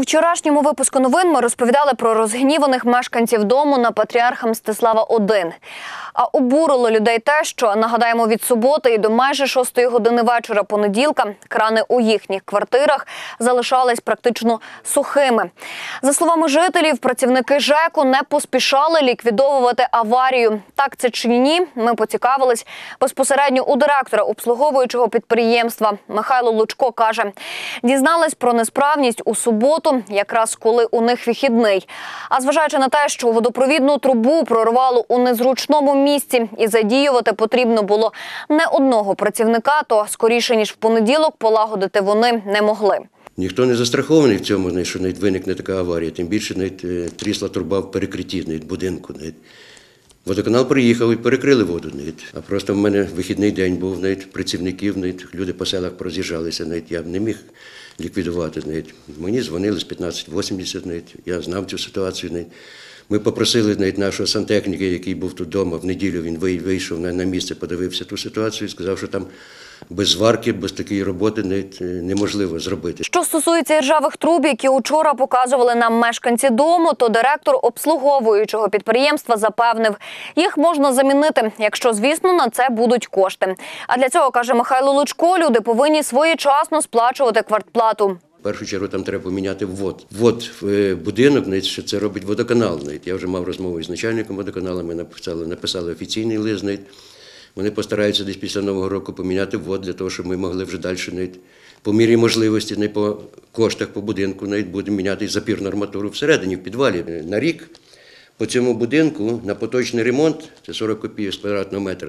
вчорашньому випуску новин ми розповідали про розгніваних мешканців дому на Патріарха Мстислава-1. А обурило людей те, що, нагадаємо, від суботи і до майже 6-ї години вечора понеділка крани у їхніх квартирах залишались практично сухими. За словами жителів, працівники ЖЕКу не поспішали ліквідовувати аварію. Так це чи ні, ми поцікавились безпосередньо у директора обслуговуючого підприємства. Михайло Лучко каже, дізнались про несправність у суботу, якраз коли у них вихідний. А зважаючи на те, що водопровідну трубу прорвало у незручному місці і задіювати потрібно було не одного працівника, то скоріше, ніж в понеділок, полагодити вони не могли. Ніхто не застрахований в цьому, що виникне така аварія. Тим більше трісла труба в перекритті будинку. Водоканал приїхав і перекрили воду. А просто в мене вихідний день був, працівників, люди по селах пороз'їжджалися. Я б не міг ліквідувати. Мені дзвонили з 1580, я знав цю ситуацію. Ми попросили нашого сантехніка, який був тут вдома, в неділю він вийшов на місце, подивився ту ситуацію і сказав, що там без зварки, без такої роботи неможливо зробити. Що стосується іржавих труб, які учора показували нам мешканці дому, то директор обслуговуючого підприємства запевнив, їх можна замінити, якщо, звісно, на це будуть кошти. А для цього, каже Михайло Лучко, люди повинні своєчасно сплачувати квартплату. В першу чергу там треба поміняти ввод. Ввод в будинок, що це робить водоканал. Я вже мав розмову з начальником водоканалу, ми написали офіційний лист. Вони постараються десь після Нового року поміняти ввод, для того, щоб ми могли вже далі, по мірі можливості, по коштах по будинку, будемо міняти запірну арматуру всередині, в підвалі. На рік по цьому будинку на поточний ремонт, це 40 копійок з квадратного метра,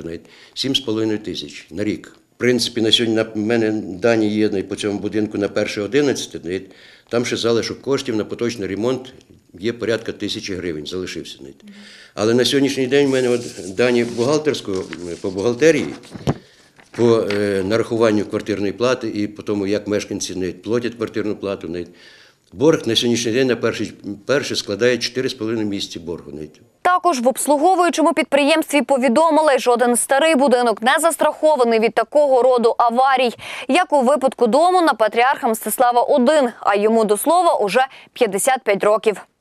7,5 тисяч на рік. В принципі, на сьогодні в мене дані є по цьому будинку на 1.11, там ще залишок коштів на поточний ремонт є порядка 1000 гривень, залишився. Але на сьогоднішній день в мене дані по бухгалтерії, по нарахуванню квартирної плати і по тому, як мешканці платять квартирну плату. Борг на сьогоднішній день на перший складає 4,5 місяці боргу. Також в обслуговуючому підприємстві повідомили, жоден старий будинок не застрахований від такого роду аварій, як у випадку дому на Патріарха Мстислава-1, а йому, до слова, уже 55 років.